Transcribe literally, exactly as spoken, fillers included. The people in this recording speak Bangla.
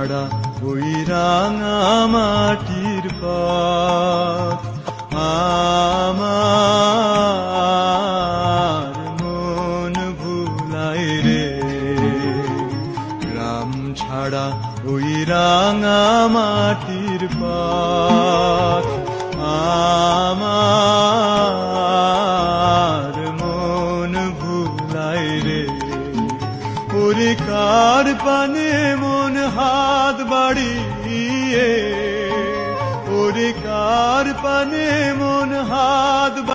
ছাড়া ওই রাঙা মাটির পথ আমার মন ভুলায় রে। গ্রাম ছাড়া ওই রাঙা মাটির পথ আমার মন ভুলায় রে। ওরে কার পানে মন হাত বাড়িয়ে, ওরে কার পানে মন হাত